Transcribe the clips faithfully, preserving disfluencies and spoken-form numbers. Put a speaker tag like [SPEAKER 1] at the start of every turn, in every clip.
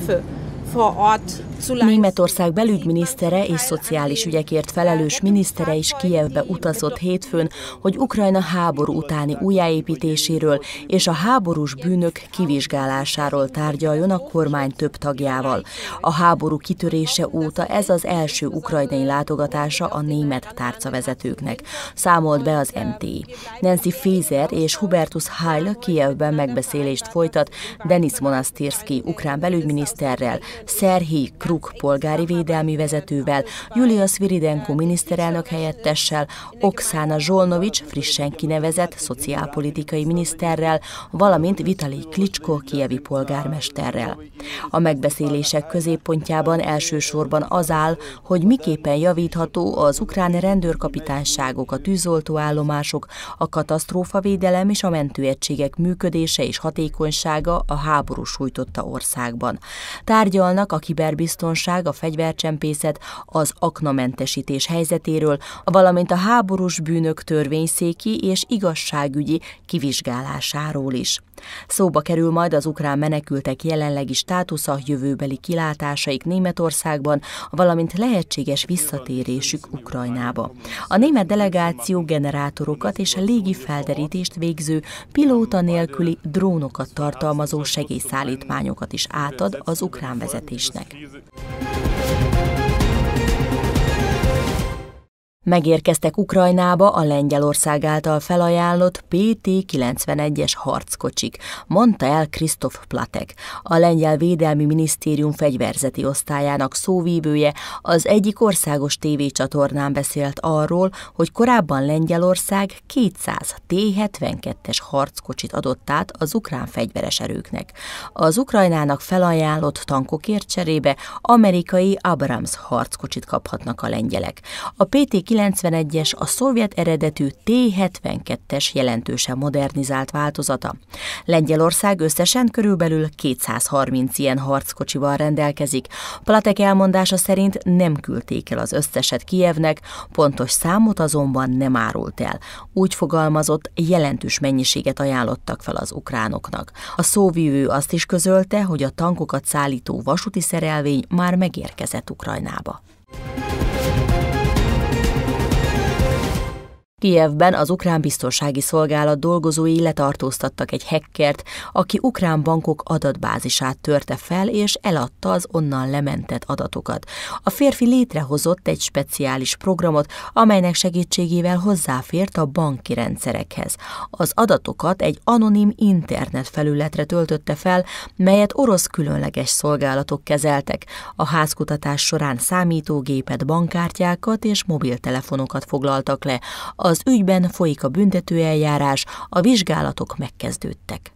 [SPEAKER 1] Németország belügyminisztere és szociális ügyekért felelős minisztere is Kijevbe utazott hétfőn, hogy Ukrajna háború utáni újjáépítéséről és a háborús bűnök kivizsgálásáról tárgyaljon a kormány több tagjával. A háború kitörése óta ez az első ukrajnai látogatása a német tárcavezetőknek, számolt be az em té i. Nancy Faeser és Hubertus Heil Kijevben megbeszélést folytat Denis Monasztirszkij ukrán belügyminiszterrel, Szerhij Kruk polgári védelmi vezetővel, Julia Sviridenko miniszterelnök helyettessel, Oksana Zsolnovics frissen kinevezett szociálpolitikai miniszterrel, valamint Vitalij Klicsko kijevi polgármesterrel. A megbeszélések középpontjában elsősorban az áll, hogy miképpen javítható az ukrán rendőrkapitányságok, a tűzoltóállomások, a katasztrófavédelem és a mentőegységek működése és hatékonysága a háború sújtotta országban. Tárgyalnak a kiberbiztonság, a fegyvercsempészet, az aknamentesítés helyzetéről, valamint a háborús bűnök törvényszéki és igazságügyi kivizsgálásáról is. Szóba kerül majd az ukrán menekültek jelenlegi státusza, jövőbeli kilátásaik Németországban, valamint lehetséges visszatérésük Ukrajnába. A német delegáció generátorokat és a légi felderítést végző, pilóta nélküli drónokat tartalmazó segélyszállítmányokat is átad az ukrán vezetésnek. Megérkeztek Ukrajnába a Lengyelország által felajánlott pé té kilencvenegyes harckocsik, mondta el Krisztof Platek, a Lengyel Védelmi Minisztérium fegyverzeti osztályának szóvívője. Az egyik országos tévécsatornán beszélt arról, hogy korábban Lengyelország kétszáz té hetvenkettes harckocsit adott át az ukrán fegyveres erőknek. Az Ukrajnának felajánlott tankokért cserébe amerikai Abrams harckocsit kaphatnak a lengyelek. A pé té kilencvenegyes a szovjet eredetű té hetvenkettes jelentősen modernizált változata. Lengyelország összesen körülbelül kétszázharminc ilyen harckocsival rendelkezik. Platek elmondása szerint nem küldték el az összeset Kijevnek, pontos számot azonban nem árult el. Úgy fogalmazott, jelentős mennyiséget ajánlottak fel az ukránoknak. A szóvivő azt is közölte, hogy a tankokat szállító vasúti szerelvény már megérkezett Ukrajnába. Kijevben az ukrán biztonsági szolgálat dolgozói letartóztattak egy hackert, aki ukrán bankok adatbázisát törte fel és eladta az onnan lementett adatokat. A férfi létrehozott egy speciális programot, amelynek segítségével hozzáfért a banki rendszerekhez. Az adatokat egy anonim internet felületre töltötte fel, melyet orosz különleges szolgálatok kezeltek. A házkutatás során számítógépet, bankkártyákat és mobiltelefonokat foglaltak le. Az ügyben folyik a büntetőeljárás, a vizsgálatok megkezdődtek.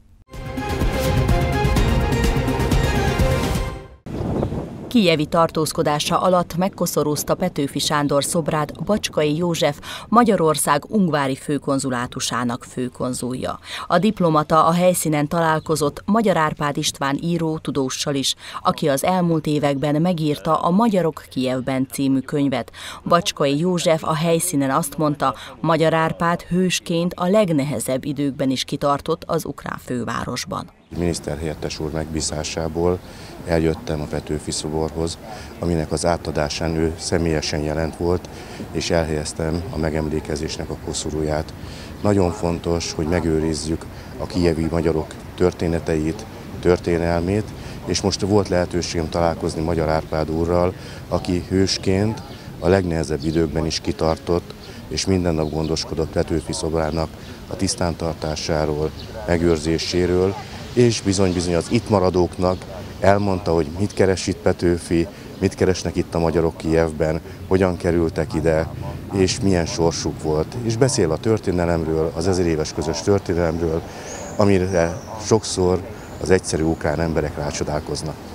[SPEAKER 1] Kijevi tartózkodása alatt megkoszorúzta Petőfi Sándor szobrát Bacskai József, Magyarország ungvári főkonzulátusának főkonzulja. A diplomata a helyszínen találkozott Magyar Árpád István író, tudóssal is, aki az elmúlt években megírta a Magyarok Kijevben című könyvet. Bacskai József a helyszínen azt mondta, Magyar Árpád hősként a legnehezebb időkben is kitartott az ukrán fővárosban.
[SPEAKER 2] Miniszterhelyettes úr megbízásából eljöttem a Petőfi szoborhoz, aminek az átadásán ő személyesen jelent volt, és elhelyeztem a megemlékezésnek a koszorúját. Nagyon fontos, hogy megőrizzük a kijevi magyarok történeteit, történelmét, és most volt lehetőségem találkozni Magyar Árpád úrral, aki hősként a legnehezebb időkben is kitartott, és minden nap gondoskodott Petőfi szobrának a tisztántartásáról, megőrzéséről, és bizony-bizony az itt maradóknak elmondta, hogy mit keres itt Petőfi, mit keresnek itt a magyarok Kijevben, hogyan kerültek ide, és milyen sorsuk volt. És beszél a történelemről, az ezer éves közös történelemről, amire sokszor az egyszerű ukrán emberek rácsodálkoznak.